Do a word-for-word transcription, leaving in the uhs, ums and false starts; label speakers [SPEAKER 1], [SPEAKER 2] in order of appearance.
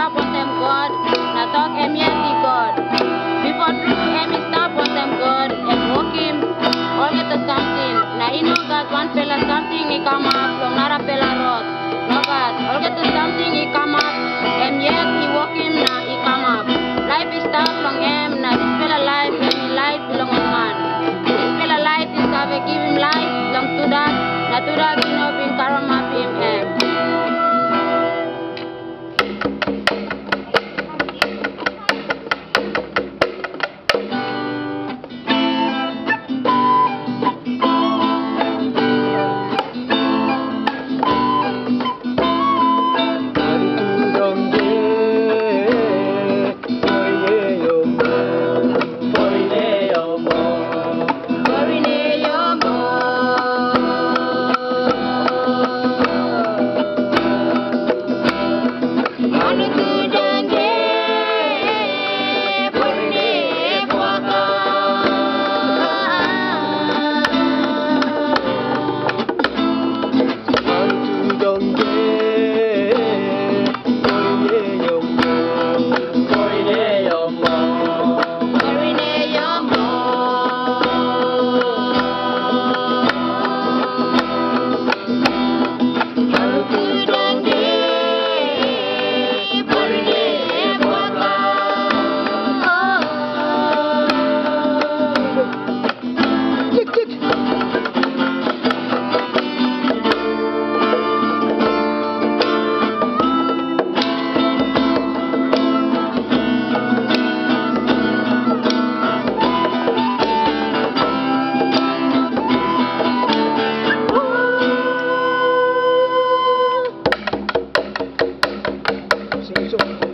[SPEAKER 1] stop on them God. Na talk em yes the God. Before true em stop on them God. Em walk him. All get to something. Na he know God one fella something he come up. Long nara fella rot. No God. All get to something he come up. Em yes he walk him na he come up. Life is tough long em. Na this fella life em life belong on man. This fella life is have give him life. Long to that. Na to that you know being karama him em.
[SPEAKER 2] So